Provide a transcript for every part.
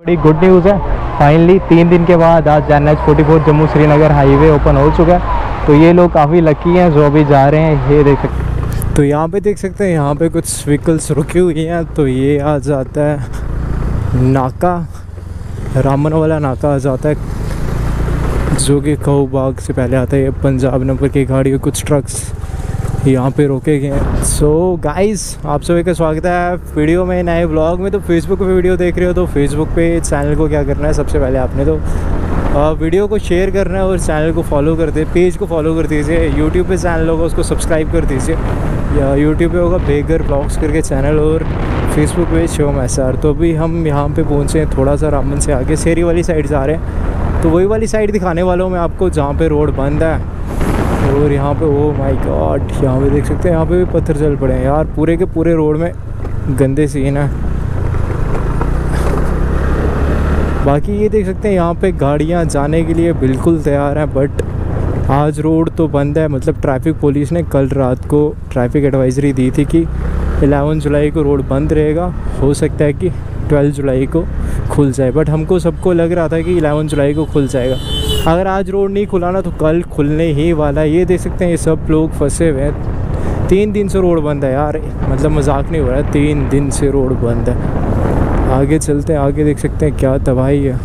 बड़ी good news है। Finally 3 दिन के बाद आज NH44 Jammu Srinagar highway open हो चुका है। तो ये लोग काफ़ी लकी हैं जो अभी जा रहे हैं। ये देख सकते हैं, तो यहाँ पे देख सकते हैं, यहाँ पे कुछ व्हीकल्स रुकी हुई हैं। तो ये आ जाता है नाका, रामन वाला नाका आ जाता है, जो कि खऊ बाग से पहले आता है। ये पंजाब नंबर की गाड़ी, कुछ ट्रक्स यहाँ पे रोके गए हैं। सो गाइस, आप सभी का स्वागत है वीडियो में, नए व्लॉग में। तो फेसबुक पे वीडियो देख रहे हो तो फेसबुक पे चैनल को क्या करना है, सबसे पहले आपने तो वीडियो को शेयर करना है और चैनल को फॉलो कर दे, पेज को फॉलो कर दीजिए। यूट्यूब पे चैनल होगा उसको सब्सक्राइब कर दीजिए, या यूट्यूब पे होगा बेगर ब्लॉग्स करके चैनल, और फेसबुक पे शिवम SR। तो अभी हम यहाँ पे पहुँचे हैं, थोड़ा सा रामन से आगे शेरी वाली साइड जा रहे हैं। तो वही वाली साइड दिखाने वाला हूँ मैं आपको जहाँ पे रोड बंद है। और यहाँ पे ओ माय गॉड, यहाँ पे देख सकते हैं, यहाँ पे भी पत्थर चल पड़े हैं यार। पूरे के पूरे रोड में गंदे सीन है। बाकी ये देख सकते हैं, यहाँ पे गाड़ियाँ जाने के लिए बिल्कुल तैयार हैं, बट आज रोड तो बंद है। मतलब ट्रैफिक पुलिस ने कल रात को ट्रैफिक एडवाइजरी दी थी कि 11 जुलाई को रोड बंद रहेगा। हो सकता है कि 12 जुलाई को खुल जाए, बट हमको सबको लग रहा था कि 11 जुलाई को खुल जाएगा। अगर आज रोड नहीं खुला ना तो कल खुलने ही वाला है। ये देख सकते हैं, ये सब लोग फंसे हुए हैं। 3 दिन से रोड बंद है यार, मतलब मजाक नहीं हो रहा है, 3 दिन से रोड बंद है। आगे चलते हैं, आगे देख सकते हैं क्या तबाही है।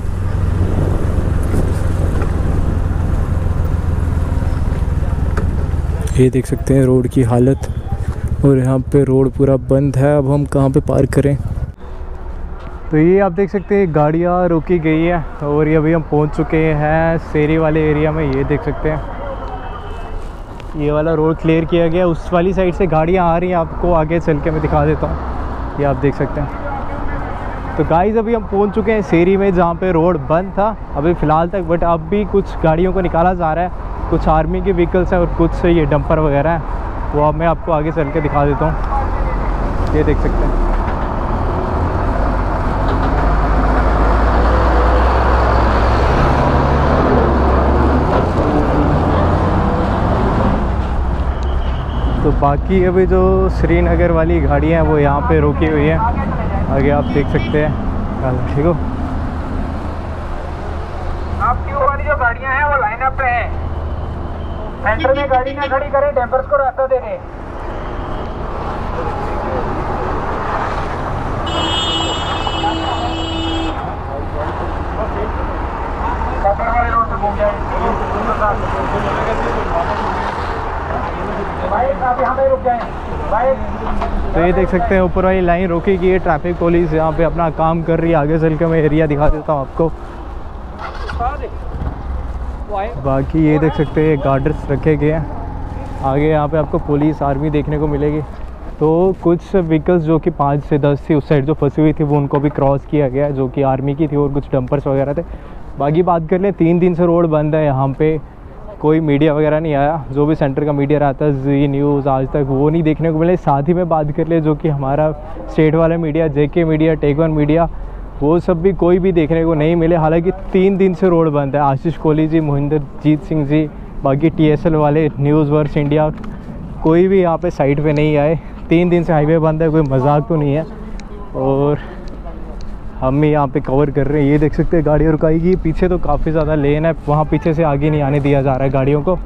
ये देख सकते हैं रोड की हालत, और यहाँ पे रोड पूरा बंद है। अब हम कहाँ पे पार्क करें? तो ये आप देख सकते हैं गाड़ियाँ रोकी गई है, और ये अभी हम पहुंच चुके हैं शेरी वाले एरिया में। ये देख सकते हैं, ये वाला रोड क्लियर किया गया। उस वाली साइड से गाड़ियाँ आ रही हैं, आपको आगे चल के मैं दिखा देता हूँ। ये आप देख सकते हैं। तो गाइस, अभी हम पहुंच चुके हैं शेरी में, जहाँ पे रोड बंद था अभी फ़िलहाल तक, बट अब भी कुछ गाड़ियों को निकाला जा रहा है। कुछ आर्मी के व्हीकल्स हैं और कुछ ये डंपर वगैरह हैं। वो अब मैं आपको आगे चल के दिखा देता हूँ। ये देख सकते हैं। तो बाकी अभी जो श्रीनगर वाली गाड़ियाँ हैं वो यहाँ पे रोकी हुई हैं। आगे आप देख सकते हैं। ठीक हो, आपकी वो वाली जो गाड़ियाँ हैं वो लाइन अप पे हैं। सेंटर में गाड़ी ना खड़ी करें, डैम्पर्स को रास्ता दे दें। कपड़ वाले रोड से घूम जाए। तो ये देख सकते हैं ऊपर वाली लाइन रोकी गई है। ट्रैफिक पुलिस यहाँ पे अपना काम कर रही है। आगे चल के मैं एरिया दिखा देता हूँ आपको। बाकी ये देख सकते हैं गार्डर्स रखे गए हैं। आगे यहाँ पे आपको पुलिस आर्मी देखने को मिलेगी। तो कुछ व्हीकल्स जो कि 5 से 10 थी उस साइड जो फंसी हुई थी, वो उनको भी क्रॉस किया गया, जो कि आर्मी की थी, और कुछ डंपर्स वगैरह थे। बाकी बात कर लें, 3 दिन से रोड बंद है। यहाँ पे कोई मीडिया वगैरह नहीं आया। जो भी सेंटर का मीडिया रहता है, जी न्यूज़, आज तक, वो नहीं देखने को मिले। साथ ही में बात कर ले जो कि हमारा स्टेट वाला media, JK media, tech one media, वो सब भी कोई भी देखने को नहीं मिले। हालांकि 3 दिन से रोड बंद है। आशीष कोहली जी, मोहिंदरजीत सिंह जी, बाकी TSL वाले, न्यूज़ वर्स इंडिया, कोई भी यहाँ पे साइट पे नहीं आए। 3 दिन से हाईवे बंद है, कोई मजाक तो नहीं है। और हम ही यहाँ पे कवर कर रहे हैं। ये देख सकते हैं गाड़ियाँ रुकाएगी। पीछे तो काफ़ी ज़्यादा लेन है, वहाँ पीछे से आगे नहीं आने दिया जा रहा है गाड़ियों को।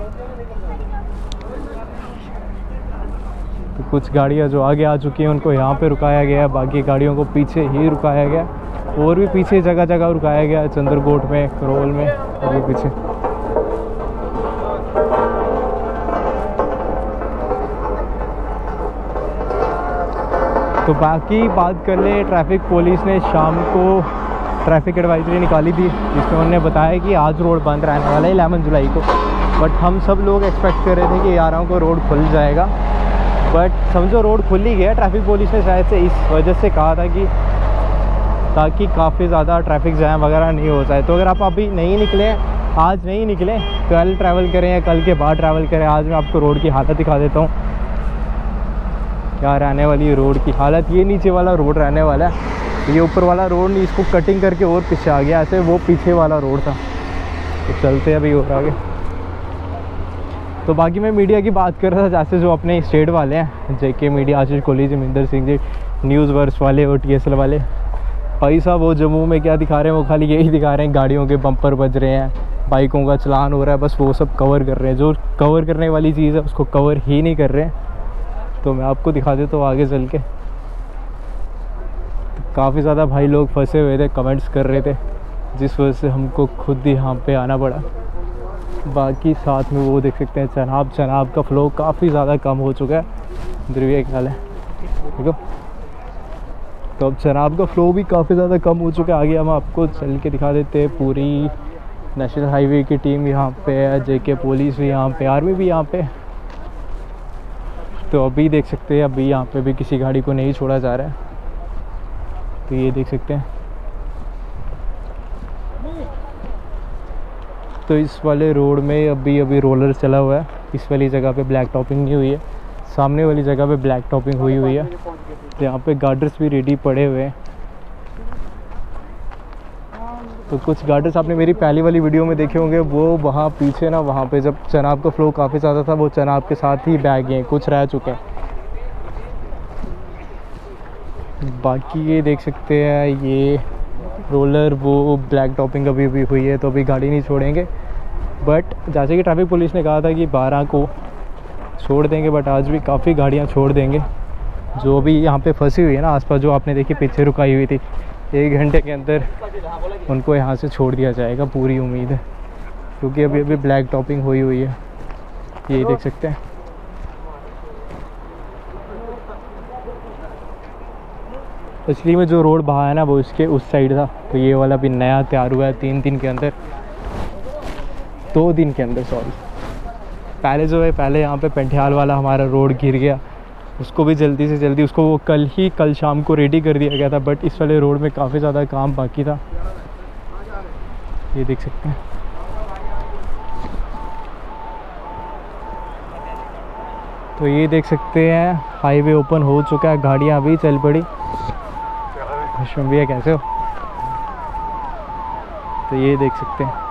तो कुछ गाड़ियाँ जो आगे आ चुकी हैं उनको यहाँ पे रुकाया गया है, बाकी गाड़ियों को पीछे ही रुकाया गया। और भी पीछे जगह जगह रुकाया गया है, चंद्रकोट में, करोल में, और भी पीछे। तो बाकी बात कर ले, ट्रैफिक पुलिस ने शाम को ट्रैफिक एडवाइजरी निकाली थी, जिसमें उन्होंने बताया कि आज रोड बंद रहने वाला है 11 जुलाई को। बट हम सब लोग एक्सपेक्ट कर रहे थे कि 11 को रोड खुल जाएगा, बट समझो रोड खुल ही गया। ट्रैफिक पुलिस ने शायद से इस वजह से कहा था कि ताकि काफ़ी ज़्यादा ट्रैफिक जैम वगैरह नहीं हो जाए। तो अगर आप अभी नहीं निकले, आज नहीं निकले, कल ट्रैवल करें या कल के बाद ट्रैवल करें। आज मैं आपको रोड की हालत दिखा देता हूँ क्या रहने वाली रोड की हालत। ये नीचे वाला रोड रहने वाला है, ये ऊपर वाला रोड नहीं, इसको कटिंग करके और पीछे आ गया, ऐसे वो पीछे वाला रोड था। तो चलते हैं अभी और आगे। तो बाकी मैं मीडिया की बात कर रहा था, जैसे जो अपने स्टेट वाले हैं, JK media, Ashish Kohli ji, Mahendra Singh ji, news verse वाले और TSL वाले, भाई साहब वो जम्मू में क्या दिखा रहे हैं, वो खाली यही दिखा रहे हैं, गाड़ियों के बम्पर बज रहे हैं, बाइकों का चलान हो रहा है, बस वो सब कवर कर रहे हैं। जो कवर करने वाली चीज़ है उसको कवर ही नहीं कर रहे हैं। तो मैं आपको दिखा देता हूँ आगे चल के। तो काफ़ी ज़्यादा भाई लोग फंसे हुए थे, कमेंट्स कर रहे थे, जिस वजह से हमको खुद ही यहाँ पे आना पड़ा। बाकी साथ में वो देख सकते हैं चनाब का फ़्लो काफ़ी ज़्यादा कम हो चुका है। ध्रुवीय ख्याल है देखो, तो अब चनाब का फ़्लो भी काफ़ी ज़्यादा कम हो चुका है। आगे हम आपको चल के दिखा देते हैं। पूरी नेशनल हाईवे की टीम यहाँ पे है, जेके पुलिस भी यहाँ पे, आर्मी भी यहाँ पे। तो अभी देख सकते हैं, अभी यहाँ पे भी किसी गाड़ी को नहीं छोड़ा जा रहा है। तो ये देख सकते हैं। तो इस वाले रोड में अभी रोलर चला हुआ है। इस वाली जगह पे ब्लैक टॉपिंग नहीं हुई है, सामने वाली जगह पे ब्लैक टॉपिंग हुई है। तो यहाँ पे गार्डर्स भी रेडी पड़े हुए हैं। तो कुछ गार्डर्स आपने मेरी पहली वाली वीडियो में देखे होंगे, वो वहाँ पीछे ना, वहाँ पे जब चनाब का फ़्लो काफ़ी ज़्यादा था, वो चनाब के साथ ही बैग गए, कुछ रह चुके हैं। बाकी ये देख सकते हैं, ये रोलर वो ब्लैक टॉपिंग अभी हुई है, तो अभी गाड़ी नहीं छोड़ेंगे। बट जैसे कि ट्रैफिक पुलिस ने कहा था कि 12 को छोड़ देंगे, बट आज भी काफ़ी गाड़ियाँ छोड़ देंगे जो भी यहाँ पे फंसी हुई है ना आसपास, जो आपने देखी पीछे रुकाई हुई थी। 1 घंटे के अंदर उनको यहाँ से छोड़ दिया जाएगा, पूरी उम्मीद है, क्योंकि अभी ब्लैक टॉपिंग हुई है। ये देख सकते हैं। पिछली में जो रोड बहा है ना, वो इसके उस साइड था। तो ये वाला भी नया तैयार हुआ है 3 दिन के अंदर, 2 दिन के अंदर सॉरी। पहले जो है, पहले यहाँ पे पेंठियाल वाला हमारा रोड गिर गया, उसको भी जल्दी से जल्दी उसको वो कल शाम को रेडी कर दिया गया था। बट इस वाले रोड में काफ़ी ज़्यादा काम बाकी था। ये देख सकते हैं। तो ये देख सकते हैं, हाईवे ओपन हो चुका है, गाड़ियाँ अभी चल पड़ी। भैया कैसे हो? तो ये देख सकते हैं।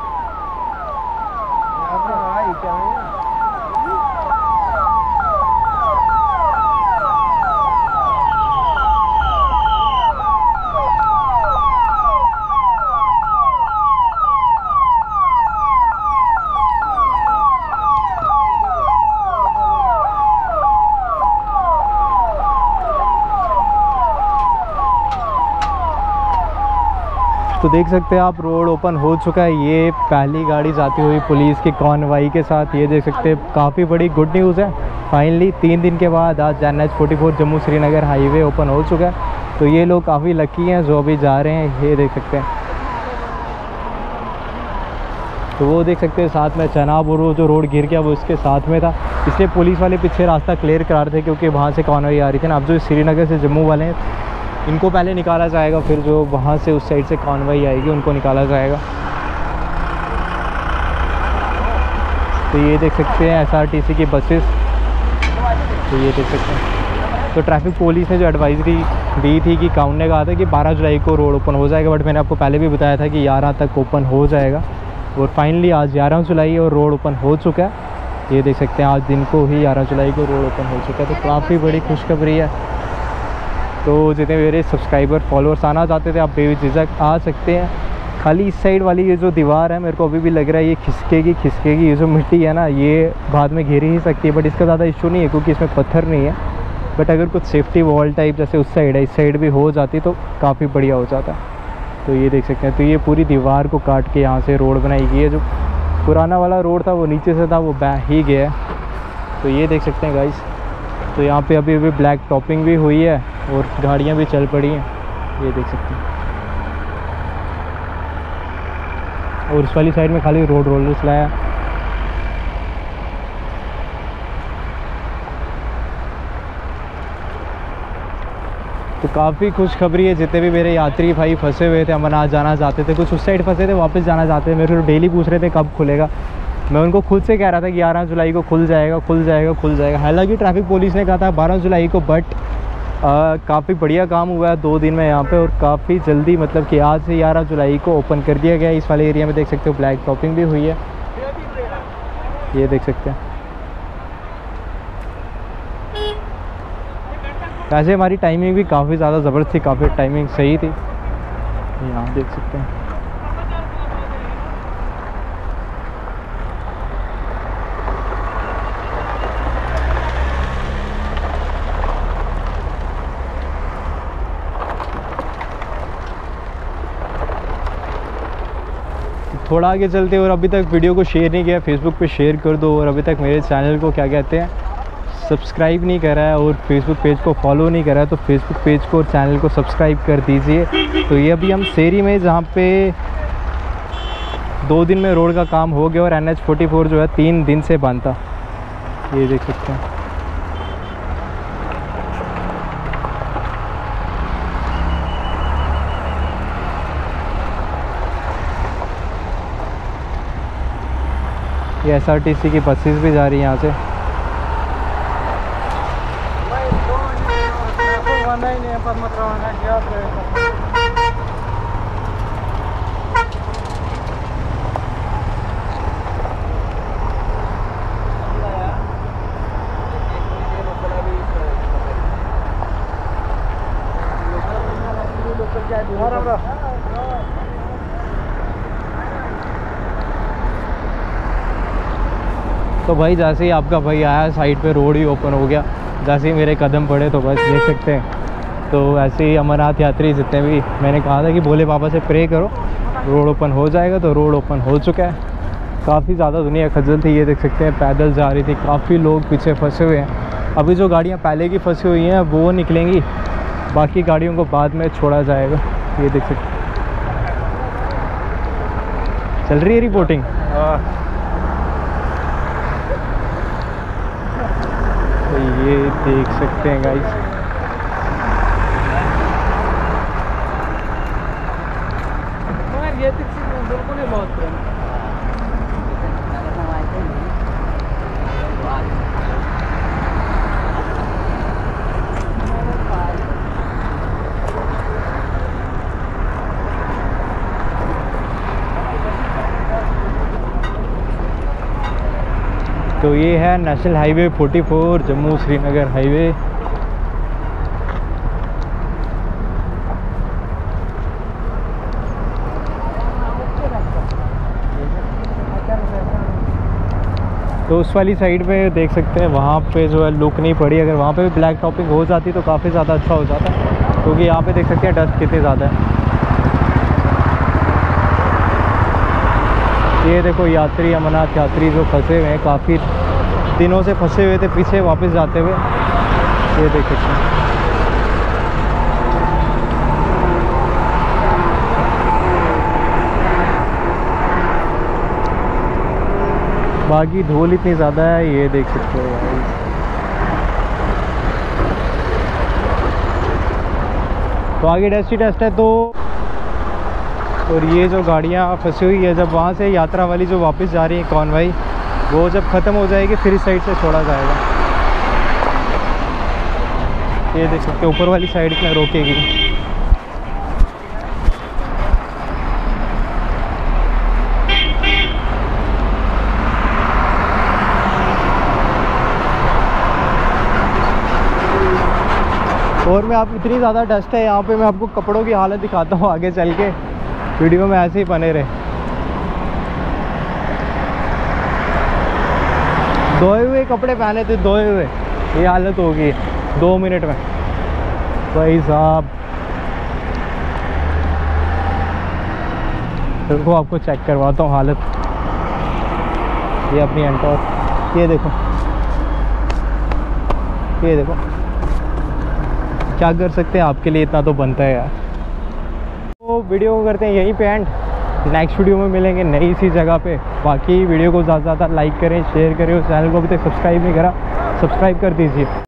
तो देख सकते हैं आप, रोड ओपन हो चुका है। ये पहली गाड़ी जाती हुई पुलिस की कॉन्वाई के साथ। ये देख सकते हैं, काफ़ी बड़ी गुड न्यूज़ है। फाइनली 3 दिन के बाद आज NH 44 Jammu Srinagar highway open हो चुका है। तो ये लोग काफ़ी लकी हैं जो अभी जा रहे हैं। ये देख सकते हैं। तो वो देख सकते हैं साथ में चनाब, और वो जो रोड गिर गया वो इसके साथ में था, इसलिए पुलिस वाले पीछे रास्ता क्लियर करा रहे थे, क्योंकि वहाँ से कॉन्वाई आ रही थी ना। अब जो श्रीनगर से जम्मू वाले हैं, इनको पहले निकाला जाएगा, फिर जो वहाँ से उस साइड से कॉन्वाई आएगी उनको निकाला जाएगा। तो ये देख सकते हैं SRTC की बसेस। तो ये देख सकते हैं। तो ट्रैफिक पुलिस ने जो एडवाइजरी दी थी कि काउंट ने कहा था कि 12 जुलाई को रोड ओपन हो जाएगा, बट मैंने आपको पहले भी बताया था कि 11 तक ओपन हो जाएगा। और फाइनली आज 11 जुलाई और रोड ओपन हो चुका है। ये देख सकते हैं, आज दिन को ही 11 जुलाई को रोड ओपन हो चुका है। तो काफ़ी बड़ी खुशखबरी है। तो जितने मेरे सब्सक्राइबर फॉलोअर्स आना चाहते थे, आप बेझिझक आ सकते हैं। खाली इस साइड वाली ये जो दीवार है, मेरे को अभी भी लग रहा है ये खिसकेगी। ये जो मिट्टी है ना, ये बाद में घिर ही सकती है, बट इसका ज़्यादा इशू नहीं है क्योंकि इसमें पत्थर नहीं है। बट अगर कुछ सेफ्टी वॉल टाइप जैसे उस साइड है, इस साइड भी हो जाती तो काफ़ी बढ़िया हो जाता। तो ये देख सकते हैं। तो ये पूरी दीवार को काट के यहाँ से रोड बनाई गई है। जो पुराना वाला रोड था वो नीचे से था, वो बह ही गया है। तो ये देख सकते हैं गाइस। तो यहाँ पे अभी ब्लैक टॉपिंग भी हुई है और गाड़ियाँ भी चल पड़ी हैं। ये देख सकते हैं। और इस वाली साइड में खाली रोड रोलर्स लाया। तो काफ़ी खुशखबरी है। जितने भी मेरे यात्री भाई फंसे हुए थे, अमरनाथ जाना चाहते थे, कुछ उस साइड फंसे थे, वापस जाना चाहते थे, मेरे को डेली पूछ रहे थे कब खुलेगा। मैं उनको खुद से कह रहा था कि 11 जुलाई को खुल जाएगा। हालांकि ट्रैफिक पुलिस ने कहा था 12 जुलाई को, बट काफ़ी बढ़िया काम हुआ है 2 दिन में यहाँ पे, और काफ़ी जल्दी, मतलब कि आज से 11 जुलाई को ओपन कर दिया गया। इस वाले एरिया में देख सकते हो ब्लैक टॉपिंग भी हुई है। ये देख सकते हैं। वैसे हमारी टाइमिंग भी काफ़ी ज़्यादा ज़बरदस्त थी, काफ़ी टाइमिंग सही थी। यहाँ देख सकते हैं। थोड़ा आगे चलते हैं, और अभी तक वीडियो को शेयर नहीं किया, फेसबुक पे शेयर कर दो। और अभी तक मेरे चैनल को क्या कहते हैं सब्सक्राइब नहीं करा है, और फेसबुक पेज को फॉलो नहीं करा है, तो फेसबुक पेज को और चैनल को सब्सक्राइब कर दीजिए। तो ये अभी हम सेरी में, जहाँ पे 2 दिन में रोड का काम हो गया, और NH44 जो है 3 दिन से बंद था, ये देख सकते हैं। ये SRTC की बसेस भी जा रही हैं यहाँ से। तो भाई जैसे ही आपका भाई आया, साइड पे रोड ही ओपन हो गया, जैसे ही मेरे कदम पड़े, तो बस देख सकते हैं। तो ऐसे ही अमरनाथ यात्री जितने भी, मैंने कहा था कि भोले बाबा से प्रे करो, रोड ओपन हो जाएगा, तो रोड ओपन हो चुका है। काफ़ी ज़्यादा दुनिया खज्जल थी, ये देख सकते हैं, पैदल जा रही थी, काफ़ी लोग पीछे फंसे हुए हैं। अभी जो गाड़ियाँ पहले की फंसी हुई हैं वो निकलेंगी, बाकी गाड़ियों को बाद में छोड़ा जाएगा। ये देख सकते हैं, चल रही है रिपोर्टिंग। तो ये देख सकते हैं गाइस, तो ये है national highway 44 Jammu Srinagar highway. तो उस वाली साइड पे देख सकते हैं, वहाँ पे जो है लुक नहीं पड़ी। अगर वहाँ पे भी ब्लैक टॉपिंग हो जाती तो काफ़ी ज़्यादा अच्छा हो जाता, क्योंकि यहाँ पे देख सकते हैं डस्ट कितनी ज़्यादा है। ये देखो यात्री, अमरनाथ यात्री जो फंसे हुए हैं, काफ़ी दिनों से फंसे हुए थे पीछे वापस जाते हुए, ये देख सकते हैं। बाकी धूल इतनी ज़्यादा है, ये देख सकते हो भाई। तो आगे टेस्ट ही टेस्ट है। तो और ये जो गाड़ियाँ फंसी हुई है, जब वहाँ से यात्रा वाली जो वापस जा रही है कॉन्वॉय, वो जब ख़त्म हो जाएगी फिर इस साइड से छोड़ा जाएगा। ये देख सकते हो, ऊपर वाली साइड में रोकेगी। और मैं आप इतनी ज़्यादा डस्ट है यहाँ पे, मैं आपको कपड़ों की हालत दिखाता हूँ आगे चल के, वीडियो में ऐसे ही बने रहे। धोए हुए कपड़े पहने थे, धोए हुए, ये हालत होगी 2 मिनट में भाई साहब। देखो आपको चेक करवाता हूँ हालत, ये अपनी एंटॉर, ये देखो, ये देखो, क्या कर सकते हैं, आपके लिए इतना तो बनता है यार। तो वीडियो को करते हैं यहीं पे एंड, नेक्स्ट वीडियो में मिलेंगे नई सी जगह पे। बाकी वीडियो को ज़्यादा से ज़्यादा लाइक करें, शेयर करें, और चैनल को अभी तक सब्सक्राइब नहीं करा, सब्सक्राइब कर दीजिए।